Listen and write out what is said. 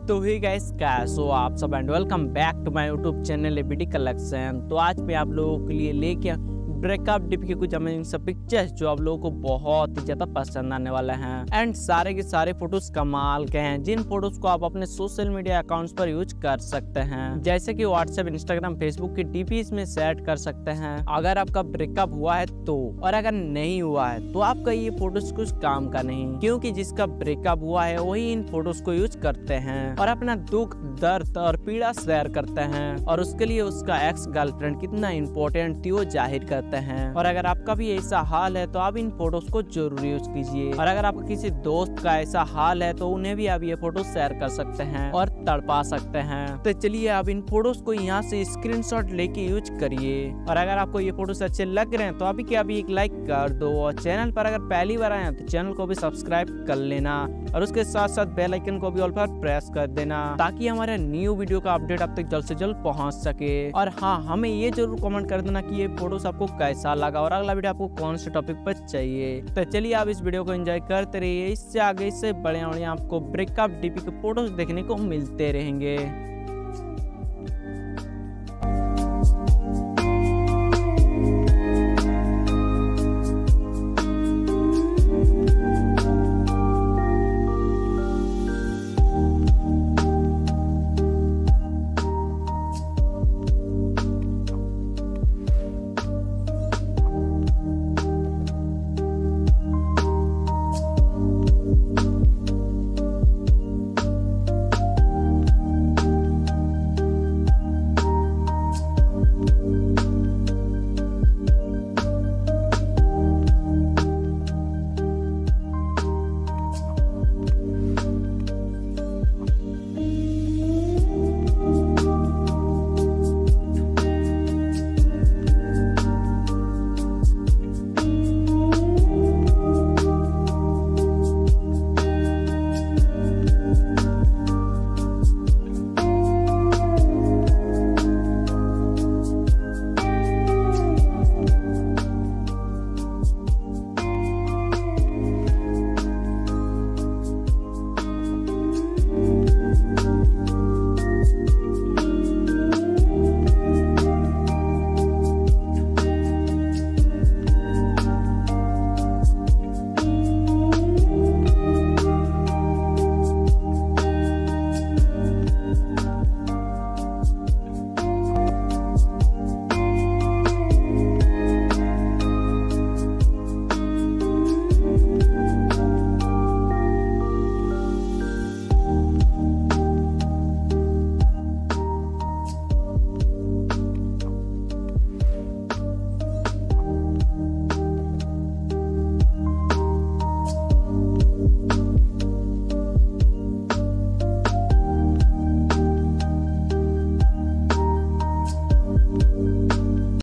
तो ही गाइस कैसो आप सब and welcome back to my YouTube channel ABD collection. तो आज मैं आप लोगों के लिए लेके ब्रेकअप डिप के कुछ अमेजिंग सब पिक्चर्स जो आप लोगों को बहुत ही ज्यादा पसंद आने वाले हैं एंड सारे के सारे फोटोज कमाल के हैं, जिन फोटोज को आप अपने सोशल मीडिया अकाउंट्स पर यूज कर सकते हैं, जैसे कि व्हाट्सएप, इंस्टाग्राम, फेसबुक की डीपीज में सेट कर सकते हैं अगर आपका ब्रेकअप हुआ है तो। और अगर नहीं हुआ है तो आपका ये फोटोज कुछ काम का नहीं, क्योंकि जिसका ब्रेकअप हुआ है वही इन फोटोज को यूज करते हैं और अपना दुख, दर्द और पीड़ा शेयर करते हैं और उसके लिए उसका एक्स गर्लफ्रेंड कितना इम्पोर्टेंट थी वो जाहिर करते हैं। और अगर आपका भी ऐसा हाल है तो आप इन फोटोज को जरूर यूज कीजिए। और अगर आपका किसी दोस्त का ऐसा हाल है तो उन्हें भी आप ये फोटो शेयर कर सकते हैं और तड़पा सकते हैं। तो चलिए आप इन फोटोज को यहाँ से स्क्रीनशॉट लेके यूज करिए। और अगर आपको ये फोटोज अच्छे लग रहे हैं तो अभी क्या अभी एक लाइक कर दो और चैनल पर अगर पहली बार आए हैं तो चैनल को भी सब्सक्राइब कर लेना और उसके साथ साथ बेल आइकन को भी ऑल पर प्रेस कर देना ताकि हमारे न्यू वीडियो का अपडेट आप तक जल्द से जल्द पहुंच सके। और हाँ, हमें ये जरूर कमेंट कर देना कि ये फोटोज आपको कैसा लगा और अगला वीडियो आपको कौन से टॉपिक पर चाहिए। तो चलिए आप इस वीडियो को एंजॉय करते रहिए, इससे आगे इससे बड़े आपको ब्रेकअप डीपी के फोटोज देखने को मिलते रहेंगे।